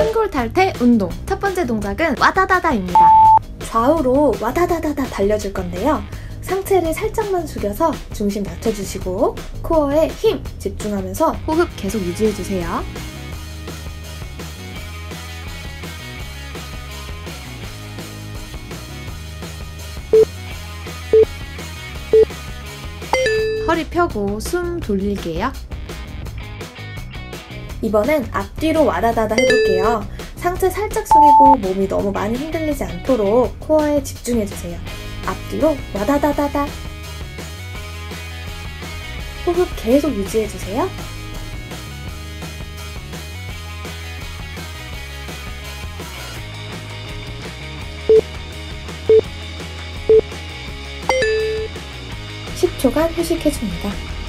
싱글 탈퇴 운동. 첫 번째 동작은 와다다다입니다. 좌우로 와다다다다 달려줄 건데요. 상체를 살짝만 숙여서 중심 낮춰주시고 코어에 힘 집중하면서 호흡 계속 유지해주세요. 허리 펴고 숨 돌릴게요. 이번엔 앞뒤로 와다다다 해볼게요. 상체 살짝 숙이고 몸이 너무 많이 흔들리지 않도록 코어에 집중해주세요. 앞뒤로 와다다다다. 호흡 계속 유지해주세요. (10초간) 휴식해줍니다.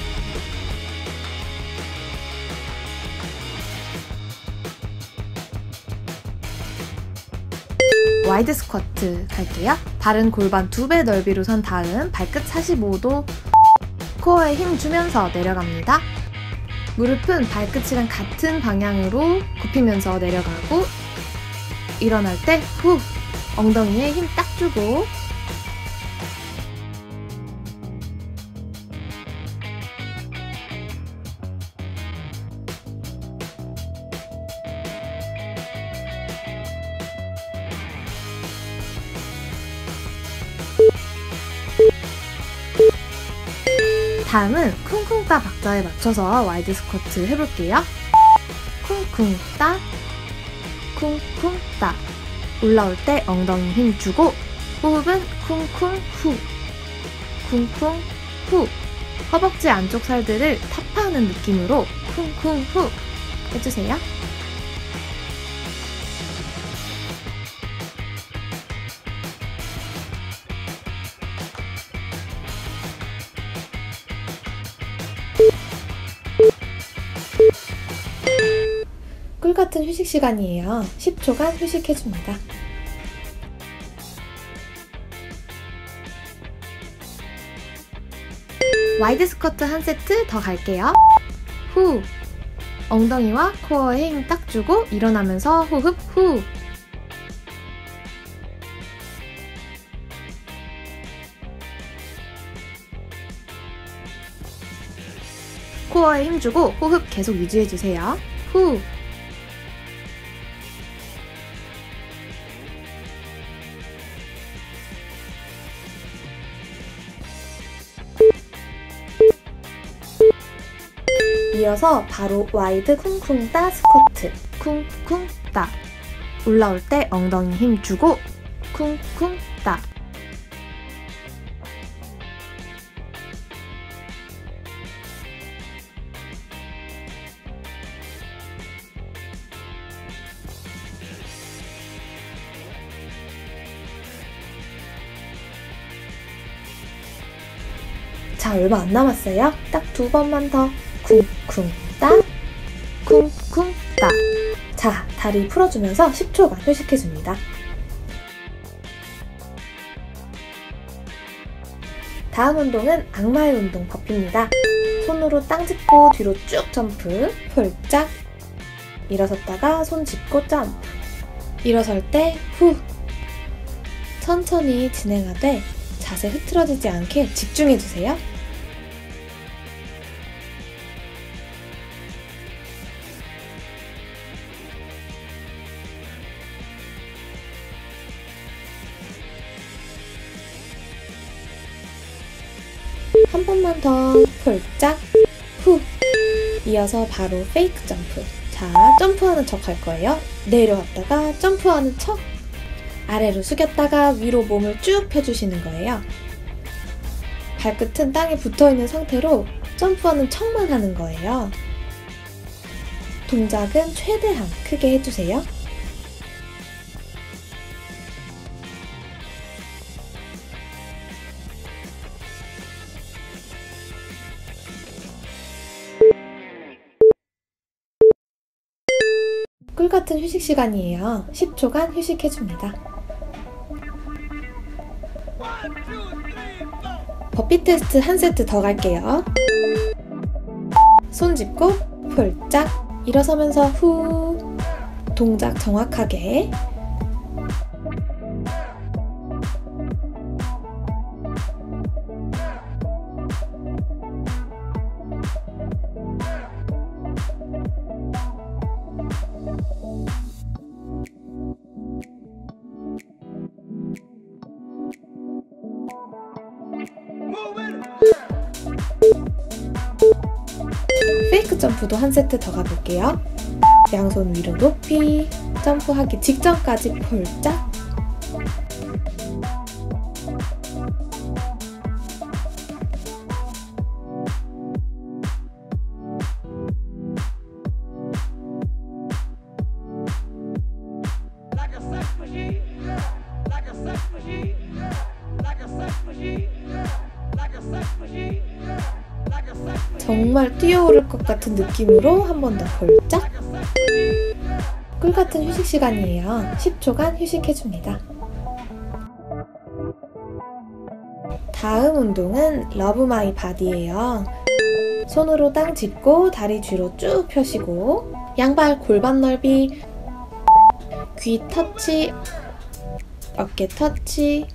와이드 스쿼트 갈게요. 발은 골반 2배 넓이로 선 다음 발끝 45도 코어에 힘 주면서 내려갑니다. 무릎은 발끝이랑 같은 방향으로 굽히면서 내려가고 일어날 때 후 엉덩이에 힘 딱 주고 다음은 쿵쿵 따 박자에 맞춰서 와이드 스쿼트 해볼게요. 쿵쿵 따, 쿵쿵 따. 올라올 때 엉덩이 힘 주고 호흡은 쿵쿵 후, 쿵쿵 후. 허벅지 안쪽 살들을 타파하는 느낌으로 쿵쿵 후 해주세요. 꿀같은 휴식 시간이에요. 10초간 휴식해줍니다. 와이드 스쿼트 한 세트 더 갈게요. 후. 엉덩이와 코어에 힘 딱 주고 일어나면서 호흡 후. 코어에 힘 주고 호흡 계속 유지해주세요. 후. 이어서 바로 와이드 쿵쿵 따 스쿼트. 쿵쿵 따. 올라올 때 엉덩이 힘 주고 쿵쿵 따. 자, 얼마 안 남았어요. 딱 2번만 더. 쿵쿵 따, 쿵쿵 따. 자, 다리 풀어주면서 10초간 휴식해줍니다. 다음 운동은 악마의 운동 버피입니다. 손으로 땅 짚고 뒤로 쭉 점프, 폴짝. 일어섰다가 손 짚고 점프. 일어설 때 후. 천천히 진행하되 자세 흐트러지지 않게 집중해주세요. 한 번만 더. 폴짝 후. 이어서 바로 페이크 점프. 자, 점프하는 척 할 거예요. 내려왔다가 점프하는 척. 아래로 숙였다가 위로 몸을 쭉 펴주시는 거예요. 발끝은 땅에 붙어있는 상태로 점프하는 척만 하는 거예요. 동작은 최대한 크게 해주세요. 꿀같은 휴식 시간이에요. 10초간 휴식해줍니다. 버피 테스트 한 세트 더 갈게요. 손 짚고 폴짝. 일어서면서 후. 동작 정확하게. 페이크 점프도 한 세트 더 가볼게요. 양손 위로 높이, 점프하기 직전까지 폴짝. 정말 뛰어오를 것 같은 느낌으로 한 번 더 폴짝. 꿀같은 휴식 시간이에요. 10초간 휴식해줍니다. 다음 운동은 러브 마이 바디예요. 손으로 땅 짚고 다리 뒤로 쭉 펴시고 양발 골반 넓이, 귀 터치, 어깨 터치,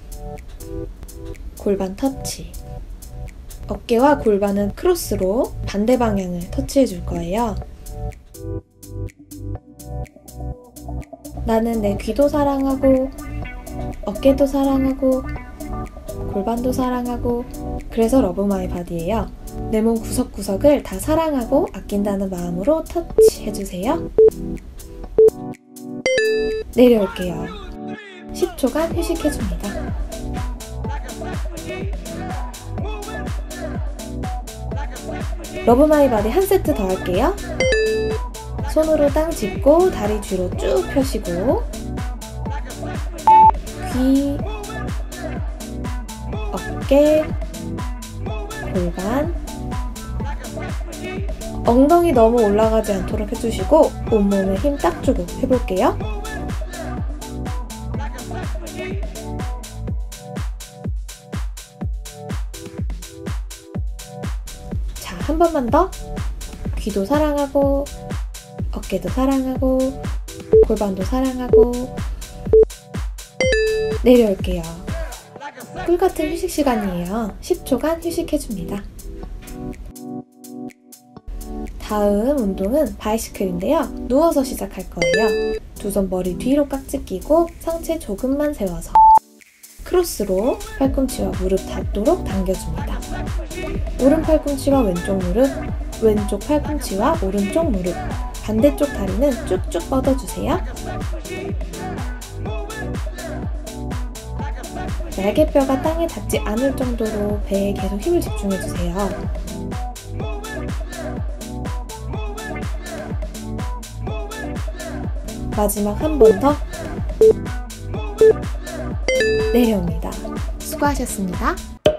골반 터치. 어깨와 골반은 크로스로 반대 방향을 터치해 줄 거예요. 나는 내 귀도 사랑하고, 어깨도 사랑하고, 골반도 사랑하고, 그래서 러브 마이 바디예요. 내 몸 구석구석을 다 사랑하고 아낀다는 마음으로 터치해 주세요. 내려올게요. 10초간 휴식해 줍니다. 러브 마이 바디 한 세트 더 할게요. 손으로 땅 짚고 다리 뒤로 쭉 펴시고 귀, 어깨, 골반, 엉덩이 너무 올라가지 않도록 해주시고 온몸에 힘 딱 주고 해볼게요. 자, 한 번만 더. 귀도 사랑하고, 어깨도 사랑하고, 골반도 사랑하고. 내려올게요. 꿀같은 휴식 시간이에요. 10초간 휴식해줍니다. 다음 운동은 바이시클인데요. 누워서 시작할 거예요. 두 손 머리 뒤로 깍지 끼고 상체 조금만 세워서 크로스로 팔꿈치와 무릎 닿도록 당겨줍니다. 오른 팔꿈치와 왼쪽 무릎, 왼쪽 팔꿈치와 오른쪽 무릎, 반대쪽 다리는 쭉쭉 뻗어주세요. 날개뼈가 땅에 닿지 않을 정도로 배에 계속 힘을 집중해주세요. 마지막 한 번 더. 내려옵니다. 수고하셨습니다.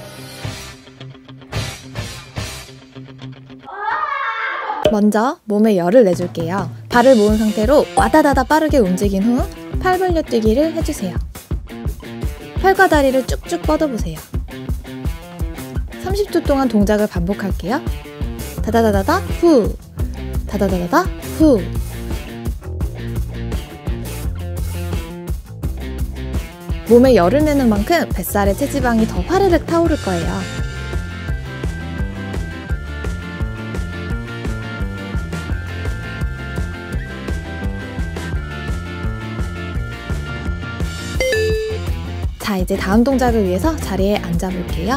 먼저 몸에 열을 내줄게요. 발을 모은 상태로 와다다다 빠르게 움직인 후 팔 벌려 뛰기를 해주세요. 팔과 다리를 쭉쭉 뻗어보세요. 30초 동안 동작을 반복할게요. 다다다다다 후, 다다다다다 후. 몸에 열을 내는 만큼 뱃살의 체지방이 더 화르륵 타오를 거예요. 자, 이제 다음 동작을 위해서 자리에 앉아볼게요.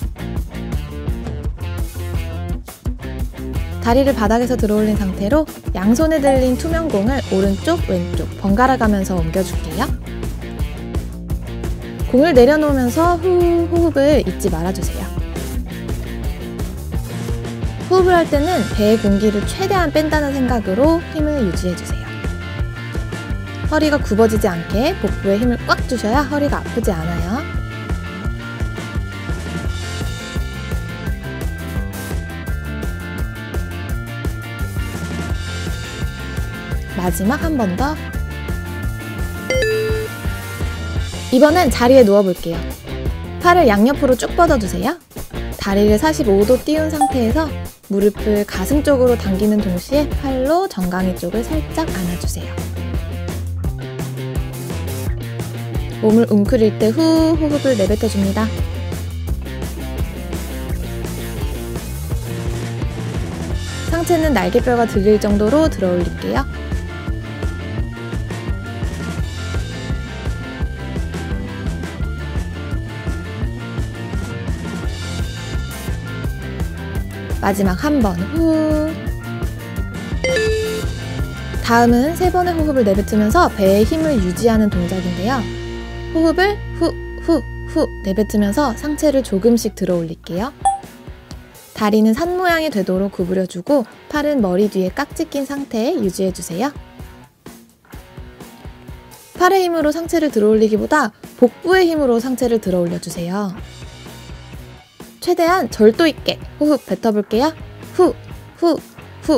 다리를 바닥에서 들어올린 상태로 양손에 들린 투명 공을 오른쪽, 왼쪽 번갈아 가면서 옮겨줄게요. 공을 내려놓으면서 호흡을 잊지 말아주세요. 호흡을 할 때는 배의 공기를 최대한 뺀다는 생각으로 힘을 유지해주세요. 허리가 굽어지지 않게 복부에 힘을 꽉 주셔야 허리가 아프지 않아요. 마지막 한 번 더. 이번엔 자리에 누워볼게요. 팔을 양옆으로 쭉 뻗어주세요. 다리를 45도 띄운 상태에서 무릎을 가슴 쪽으로 당기는 동시에 팔로 정강이 쪽을 살짝 안아주세요. 몸을 웅크릴 때 후 호흡을 내뱉어줍니다. 상체는 날개뼈가 들릴 정도로 들어 올릴게요. 마지막 한 번 후. 다음은 3번의 호흡을 내뱉으면서 배의 힘을 유지하는 동작인데요. 호흡을 후, 후, 후 내뱉으면서 상체를 조금씩 들어 올릴게요. 다리는 산 모양이 되도록 구부려주고 팔은 머리 뒤에 깍지 낀 상태에 유지해주세요. 팔의 힘으로 상체를 들어 올리기보다 복부의 힘으로 상체를 들어 올려주세요. 최대한 절도 있게 호흡 뱉어볼게요. 후, 후, 후.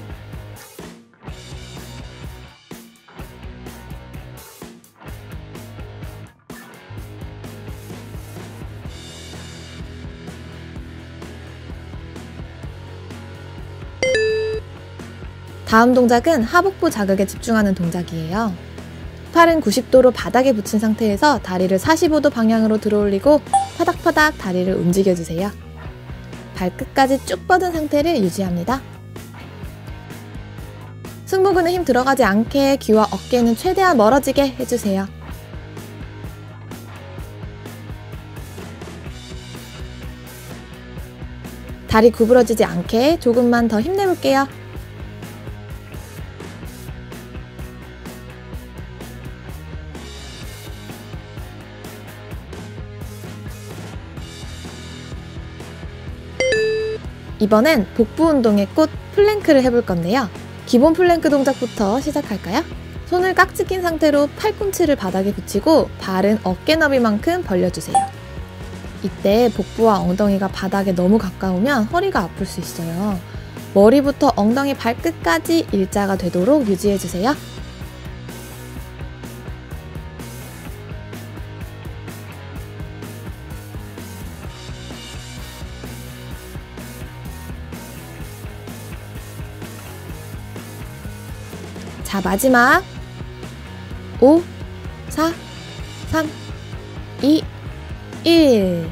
다음 동작은 하복부 자극에 집중하는 동작이에요. 팔은 90도로 바닥에 붙인 상태에서 다리를 45도 방향으로 들어 올리고 파닥파닥 다리를 움직여주세요. 발끝까지 쭉 뻗은 상태를 유지합니다. 승모근에 힘 들어가지 않게 귀와 어깨는 최대한 멀어지게 해주세요. 다리 구부러지지 않게 조금만 더 힘내볼게요. 이번엔 복부 운동의 꽃 플랭크를 해볼 건데요. 기본 플랭크 동작부터 시작할까요? 손을 깍지 낀 상태로 팔꿈치를 바닥에 붙이고 발은 어깨 너비만큼 벌려주세요. 이때 복부와 엉덩이가 바닥에 너무 가까우면 허리가 아플 수 있어요. 머리부터 엉덩이 발끝까지 일자가 되도록 유지해주세요. 자, 마지막 5, 4, 3, 2, 1.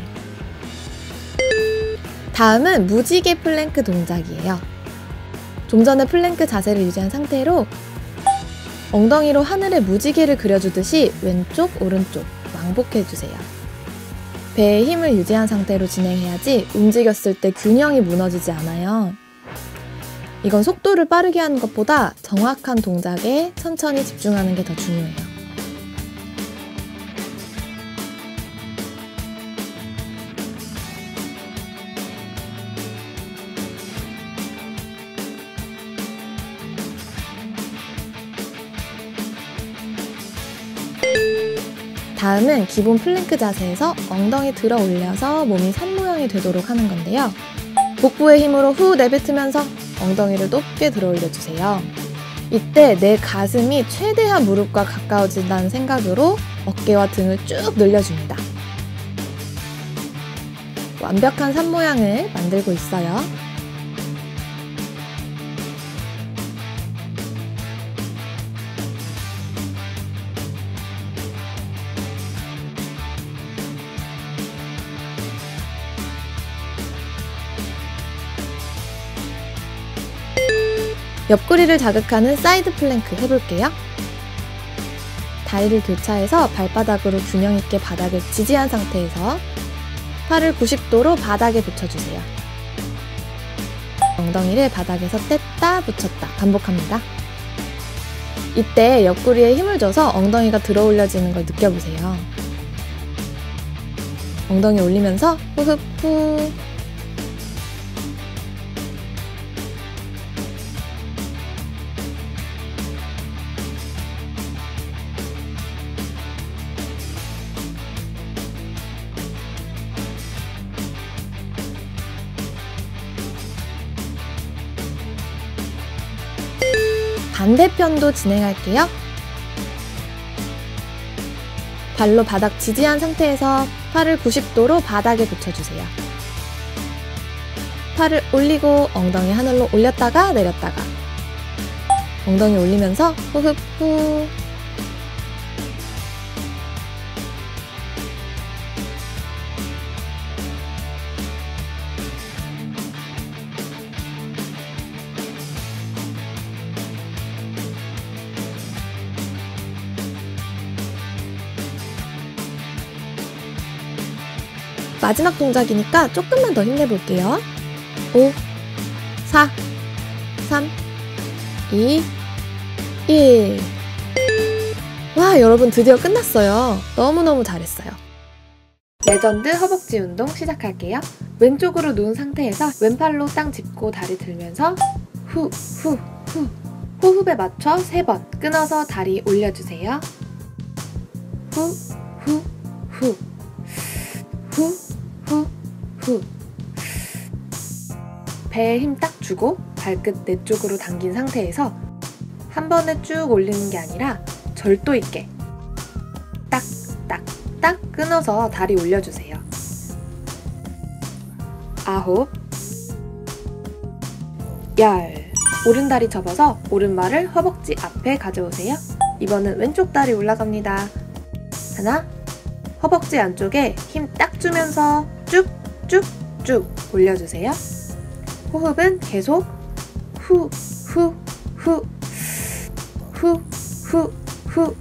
다음은 무지개 플랭크 동작이에요. 좀 전에 플랭크 자세를 유지한 상태로 엉덩이로 하늘에 무지개를 그려주듯이 왼쪽, 오른쪽 왕복해주세요. 배에 힘을 유지한 상태로 진행해야지 움직였을 때 균형이 무너지지 않아요. 이건 속도를 빠르게 하는 것보다 정확한 동작에 천천히 집중하는 게 더 중요해요. 다음은 기본 플랭크 자세에서 엉덩이 들어 올려서 몸이 산 모양이 되도록 하는 건데요. 복부의 힘으로 후 내뱉으면서 엉덩이를 높게 들어 올려주세요. 이때 내 가슴이 최대한 무릎과 가까워진다는 생각으로 어깨와 등을 쭉 늘려줍니다. 완벽한 산 모양을 만들고 있어요. 옆구리를 자극하는 사이드 플랭크 해볼게요. 다리를 교차해서 발바닥으로 균형 있게 바닥을 지지한 상태에서 팔을 90도로 바닥에 붙여주세요. 엉덩이를 바닥에서 뗐다 붙였다 반복합니다. 이때 옆구리에 힘을 줘서 엉덩이가 들어 올려지는 걸 느껴보세요. 엉덩이 올리면서 호흡 후. 반대편도 진행할게요. 발로 바닥 지지한 상태에서 팔을 90도로 바닥에 붙여주세요. 팔을 올리고 엉덩이 하늘로 올렸다가 내렸다가 엉덩이 올리면서 호흡 후. 마지막 동작이니까 조금만 더 힘내볼게요. 5, 4, 3, 2, 1. 와, 여러분 드디어 끝났어요. 너무너무 잘했어요. 레전드 허벅지 운동 시작할게요. 왼쪽으로 누운 상태에서 왼팔로 땅 짚고 다리 들면서 후, 후, 후. 호흡에 맞춰 3번 끊어서 다리 올려주세요. 후, 후, 후. 후, 후, 후. 배에 힘 딱 주고 발끝 내 쪽으로 당긴 상태에서 한 번에 쭉 올리는 게 아니라 절도 있게 딱, 딱, 딱 끊어서 다리 올려주세요. 9, 10. 오른다리 접어서 오른발을 허벅지 앞에 가져오세요. 이번엔 왼쪽 다리 올라갑니다. 하나, 허벅지 안쪽에 힘 딱 주면서 쭉, 쭉, 쭉 올려주세요. 호흡은 계속 후, 후, 후, 후, 후, 후.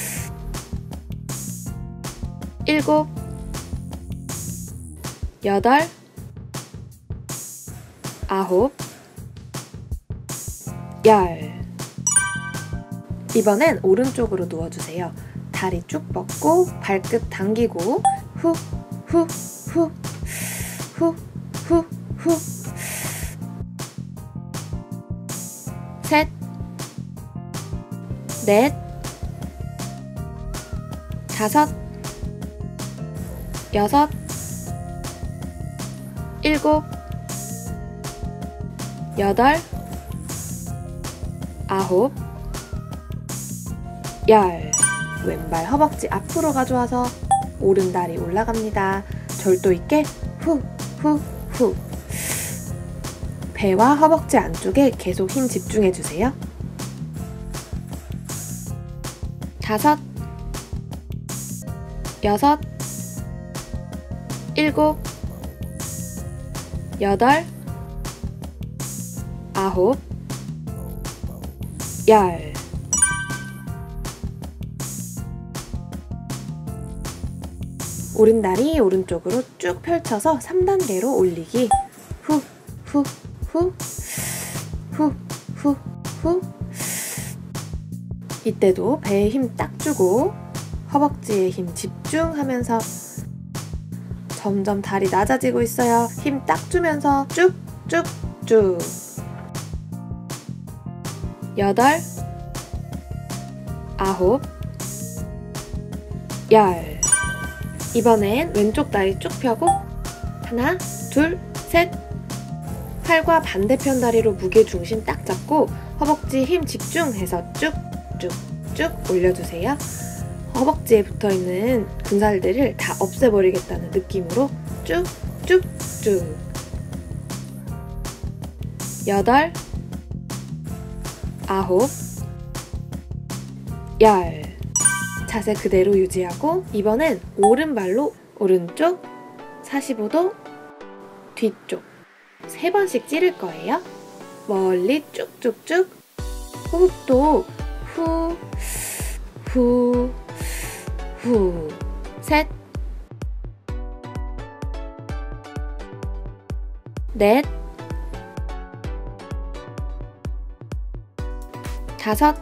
7, 8, 9, 10. 이번엔 오른쪽으로 누워주세요. 다리 쭉 뻗고 발끝 당기고 후, 후, 후, 후, 후, 후. 셋, 넷, 다섯, 여섯, 일곱, 여덟, 아홉, 열. 왼발 허벅지 앞으로 가져와서 오른다리 올라갑니다. 절도 있게 후, 후, 후. 배와 허벅지 안쪽에 계속 힘 집중해주세요. 5, 6, 7, 8, 9, 10. 오른다리 오른쪽으로 쭉 펼쳐서 3단계로 올리기. 후, 후, 후, 후, 후, 후. 이때도 배에 힘 딱 주고 허벅지에 힘 집중하면서 점점 다리 낮아지고 있어요. 힘 딱 주면서 쭉, 쭉, 쭉. 8, 9, 10. 이번엔 왼쪽 다리 쭉 펴고 하나, 둘, 셋. 팔과 반대편 다리로 무게 중심 딱 잡고 허벅지 힘 집중해서 쭉, 쭉, 쭉 올려주세요. 허벅지에 붙어있는 군살들을 다 없애버리겠다는 느낌으로 쭉, 쭉, 쭉. 8, 9, 10. 자세 그대로 유지하고 이번엔 오른발로 오른쪽 45도 뒤쪽 3번씩 찌를 거예요. 멀리 쭉쭉쭉. 호흡도 후, 후, 후. 셋, 넷, 다섯,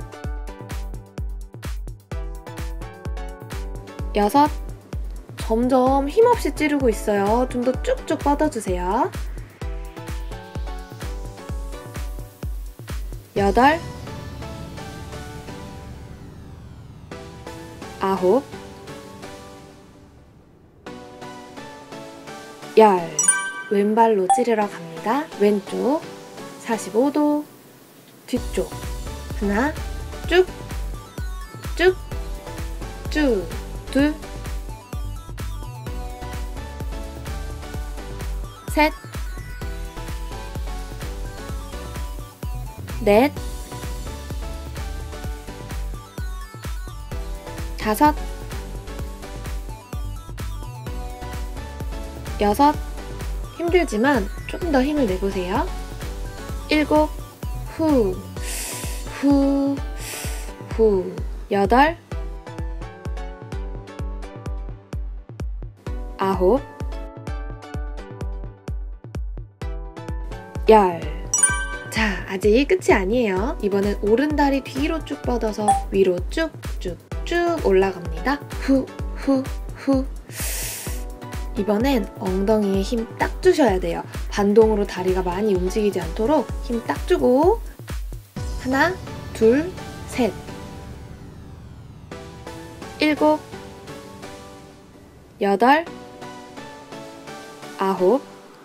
여섯. 점점 힘없이 찌르고 있어요. 좀 더 쭉쭉 뻗어주세요. 8, 9, 10. 왼발로 찌르러 갑니다. 왼쪽 45도 뒤쪽 하나, 쭉, 쭉, 쭉. 둘, 셋, 넷, 다섯, 여섯. 힘들지만 조금 더 힘을 내보세요. 7, 후, 후, 후. 8, 9, 열. 자, 아직 끝이 아니에요. 이번엔 오른다리 뒤로 쭉 뻗어서 위로 쭉쭉쭉 올라갑니다. 후, 후, 후. 이번엔 엉덩이에 힘 딱 주셔야 돼요. 반동으로 다리가 많이 움직이지 않도록 힘 딱 주고 하나, 둘, 셋. 7, 8, 9,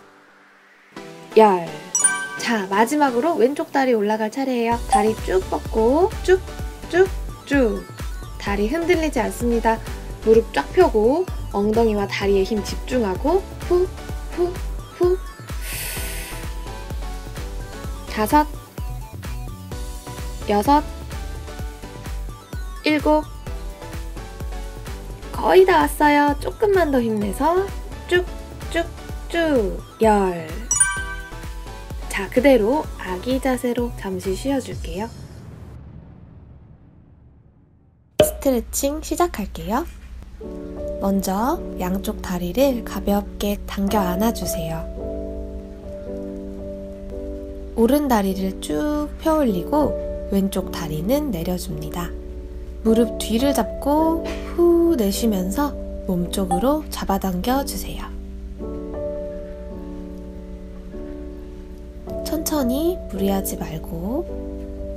10. 자, 마지막으로 왼쪽 다리 올라갈 차례예요. 다리 쭉 뻗고 쭉, 쭉, 쭉. 다리 흔들리지 않습니다. 무릎 쫙 펴고 엉덩이와 다리에 힘 집중하고 후, 후, 후. 5, 6, 7. 거의 다 왔어요. 조금만 더 힘내서 쭉, 쭉, 쭉. 10. 자, 그대로 아기 자세로 잠시 쉬어줄게요. 스트레칭 시작할게요. 먼저 양쪽 다리를 가볍게 당겨 안아주세요. 오른 다리를 쭉 펴 올리고 왼쪽 다리는 내려줍니다. 무릎 뒤를 잡고 후 내쉬면서 몸쪽으로 잡아당겨 주세요. 천천히 무리하지 말고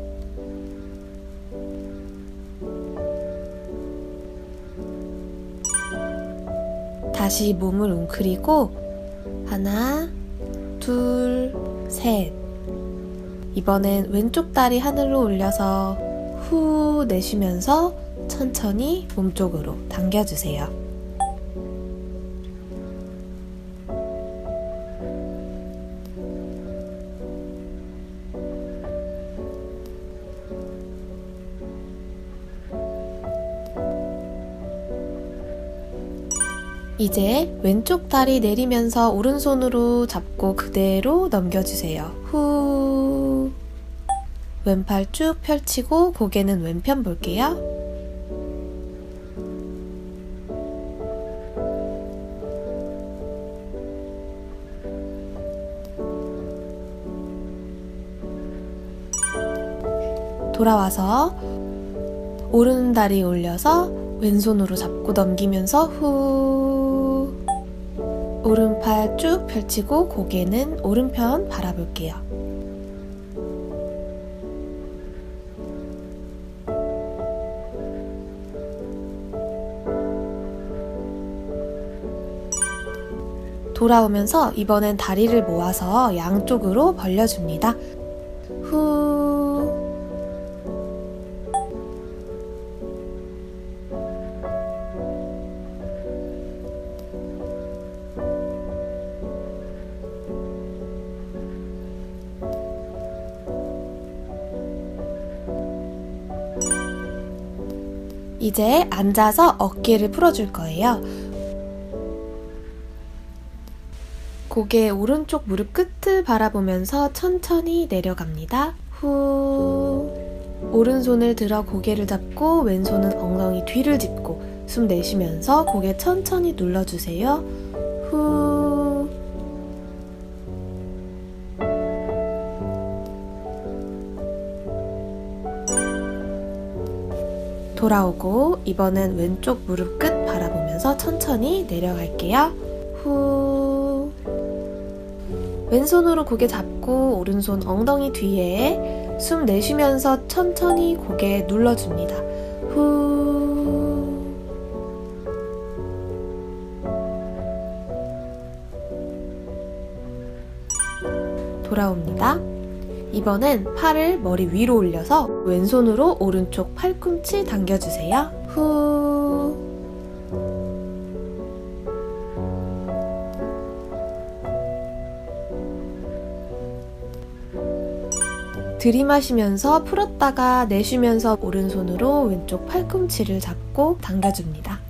다시 몸을 웅크리고 하나, 둘, 셋. 이번엔 왼쪽 다리 하늘로 올려서 후 내쉬면서 천천히 몸쪽으로 당겨주세요. 이제 왼쪽 다리 내리면서 오른손으로 잡고 그대로 넘겨주세요. 후. 왼팔 쭉 펼치고 고개는 왼편 볼게요. 돌아와서 오른 다리 올려서 왼손으로 잡고 넘기면서 후. 오른팔 쭉 펼치고 고개는 오른편 바라볼게요. 돌아오면서 이번엔 다리를 모아서 양쪽으로 벌려줍니다. 후. 이제 앉아서 어깨를 풀어줄 거예요. 고개 오른쪽 무릎 끝을 바라보면서 천천히 내려갑니다. 후. 오른손을 들어 고개를 잡고 왼손은 엉덩이 뒤를 짚고 숨 내쉬면서 고개 천천히 눌러주세요. 후. 돌아오고 이번엔 왼쪽 무릎 끝 바라보면서 천천히 내려갈게요. 후. 왼손으로 고개 잡고 오른손 엉덩이 뒤에 숨 내쉬면서 천천히 고개 눌러줍니다. 후. 돌아옵니다. 이번엔 팔을 머리 위로 올려서 왼손으로 오른쪽 팔꿈치 당겨주세요. 후. 들이마시면서 풀었다가 내쉬면서 오른손으로 왼쪽 팔꿈치를 잡고 당겨줍니다.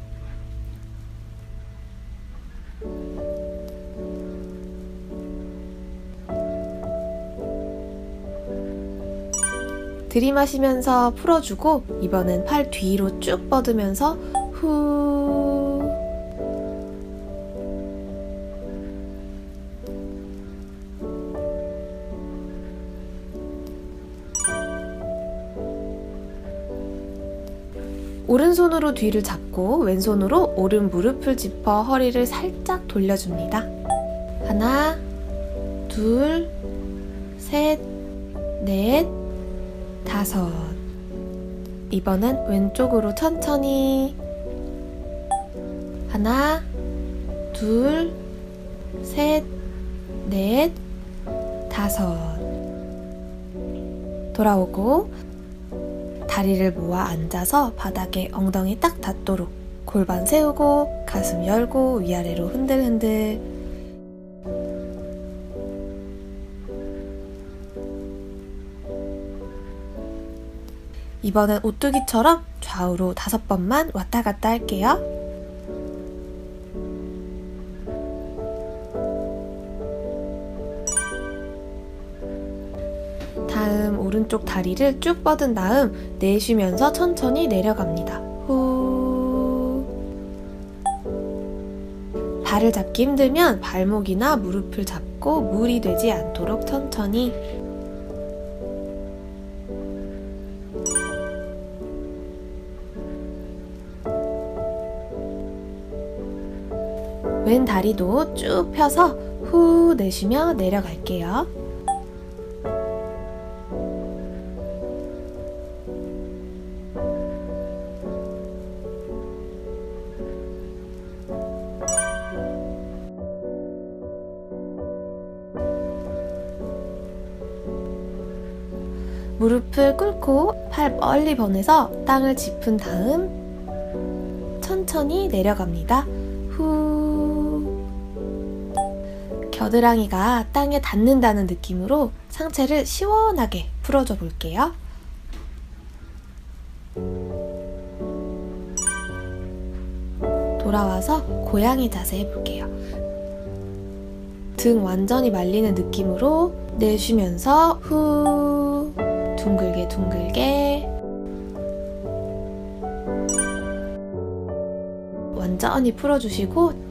들이마시면서 풀어주고 이번엔 팔 뒤로 쭉 뻗으면서 후. 오른손으로 뒤를 잡고 왼손으로 오른 무릎을 짚어 허리를 살짝 돌려줍니다. 하나, 둘, 셋, 넷, 다섯. 이번엔 왼쪽으로 천천히. 하나, 둘, 셋, 넷, 다섯. 돌아오고 다리를 모아 앉아서 바닥에 엉덩이 딱 닿도록 골반 세우고 가슴 열고 위아래로 흔들흔들. 이번엔 오뚜기처럼 좌우로 5번만 왔다 갔다 할게요. 다음 오른쪽 다리를 쭉 뻗은 다음 내쉬면서 천천히 내려갑니다. 후. 발을 잡기 힘들면 발목이나 무릎을 잡고 무리 되지 않도록 천천히. 왼 다리도 쭉 펴서 후 내쉬며 내려갈게요. 무릎을 꿇고 팔 멀리 보내서 땅을 짚은 다음 천천히 내려갑니다. 후. 겨드랑이가 땅에 닿는다는 느낌으로 상체를 시원하게 풀어줘 볼게요. 돌아와서 고양이 자세 해볼게요. 등 완전히 말리는 느낌으로 내쉬면서 후. 둥글게 둥글게. 완전히 풀어주시고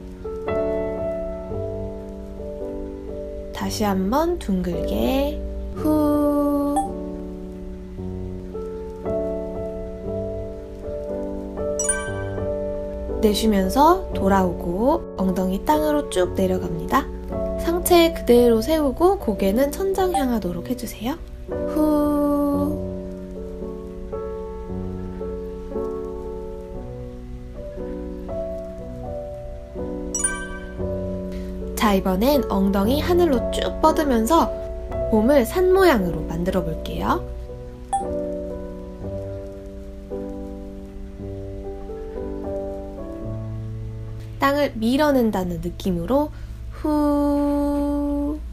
다시 한번 둥글게 후. 내쉬면서 돌아오고 엉덩이 땅으로 쭉 내려갑니다. 상체 그대로 세우고 고개는 천장 향하도록 해주세요. 후. 자, 이번엔 엉덩이 하늘로 쭉 뻗으면서 몸을 산 모양으로 만들어 볼게요. 땅을 밀어낸다는 느낌으로 후.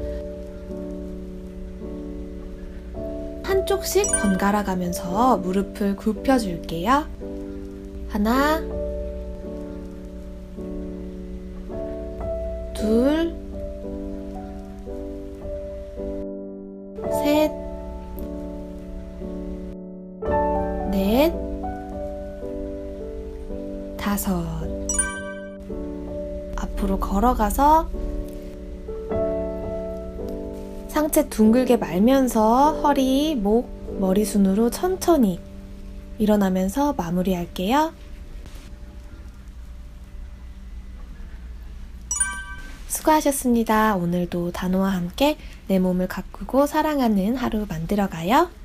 한쪽씩 번갈아 가면서 무릎을 굽혀줄게요. 하나, 둘, 셋, 넷, 다섯. 앞으로 걸어가서 상체 둥글게 말면서 허리, 목, 머리순으로 천천히 일어나면서 마무리할게요. 수고하셨습니다. 오늘도 단호와 함께 내 몸을 가꾸고 사랑하는 하루 만들어가요.